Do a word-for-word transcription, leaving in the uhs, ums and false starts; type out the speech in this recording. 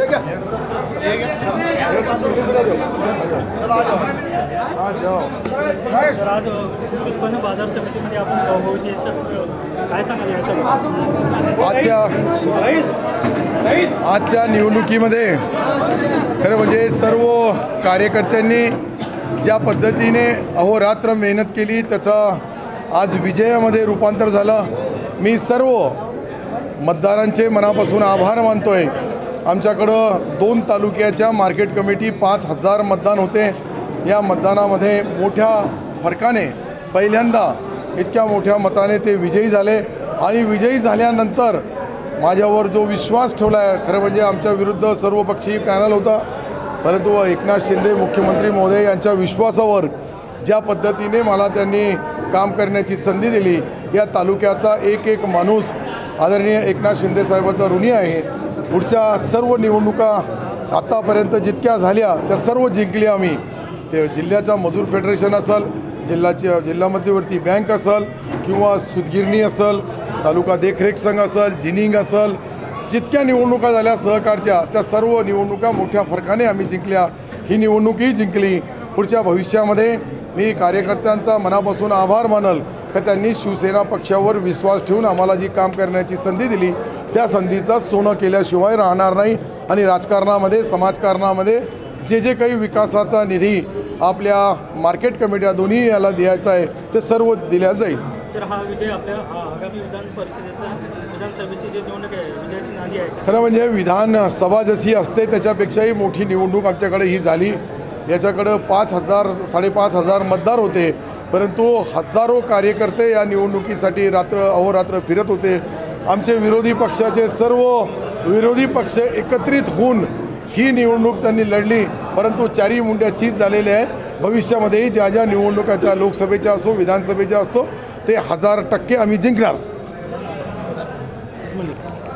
आज उत्पन्न बाजार समितीमध्ये आपण भाऊभाऊची काय सांगाल याच्यावर? आजच्या आजच्या निवडणुकीमध्ये खरं म्हणजे सर्व कार्यकर्त्यांनी ज्या पद्धतीने अहोरात्र मेहनत केली त्याचा आज विजयामध्ये रूपांतर झालं. मी सर्व मतदारांचे मनापासून आभार मानतो आहे. आमच्याकडं दोन तालुक्याच्या मार्केट कमिटी पाच हजार मतदान होते. या मतदानामध्ये मोठ्या फरकाने पहिल्यांदा इतक्या मोठ्या मताने ते विजयी झाले आणि विजयी झाल्यानंतर माझ्यावर जो विश्वास ठेवला आहे, खरं म्हणजे आमच्या विरुद्ध सर्वपक्षीय पॅनल होता, परंतु एकनाथ शिंदे मुख्यमंत्री महोदय यांच्या विश्वासावर ज्या पद्धतीने मला त्यांनी काम करण्याची संधी दिली, या तालुक्याचा एक एक माणूस आदरणीय एकनाथ शिंदे साहेबाचा ऋणी आहे. पुढच्या सर्व निवडणुका आत्तापर्यंत जितक्या झाल्या त्या सर्व जिंकल्या आम्ही. ते जिल्ह्याचा मजूर फेडरेशन असेल, जिल्ह्याची जिल्हा मध्यवर्ती बँक असेल किंवा सुतगिरणी असेल, तालुका देखरेख संघ असेल, जिनिंग असेल, जितक्या निवडणुका झाल्या सहकारच्या त्या सर्व निवडणुका मोठ्या फरकाने आम्ही जिंकल्या. ही निवडणुकीही जिंकली. पुढच्या भविष्यामध्ये मी कार्यकर्त्यांचा मनापासून आभार मानल का त्यांनी शिवसेना पक्षावर विश्वास ठेवून आम्हाला जी काम करण्याची संधी दिली त्या संधीचा सोनं केल्याशिवाय राहणार नाही. आणि राजकारणामध्ये समाजकारणामध्ये जे जे काही विकासाचा निधी आपल्या मार्केट कमिट्या दोन्ही याला द्यायचा आहे ते सर्व दिल्या जाईल. सर, हा विजय आपल्या आगामी विधान परिषदेचा विधानसभेची जी निवडणूक आहे विजयाची नांदी आहे. खरं म्हणजे विधानसभा जशी असते त्याच्यापेक्षाही मोठी निवडणूक आमच्याकडे ही झाली. याच्याकडं पाच हजार साडेपाच हजार मतदार होते, परंतु हजारो कार्यकर्ते या निवडणुकीसाठी रात्र अहोरात्र फिरत होते. आमचे विरोधी पक्षाचे सर्व विरोधी पक्ष एकत्रित होऊन ही निवडणूक त्यांनी लढली, परंतु चारी मुंड्या चीज झालेल्या आहे. भविष्यामध्येही ज्या ज्या निवडणुकाच्या लोकसभेच्या असो विधानसभेच्या असतो ते हजार टक्के आम्ही जिंकणार.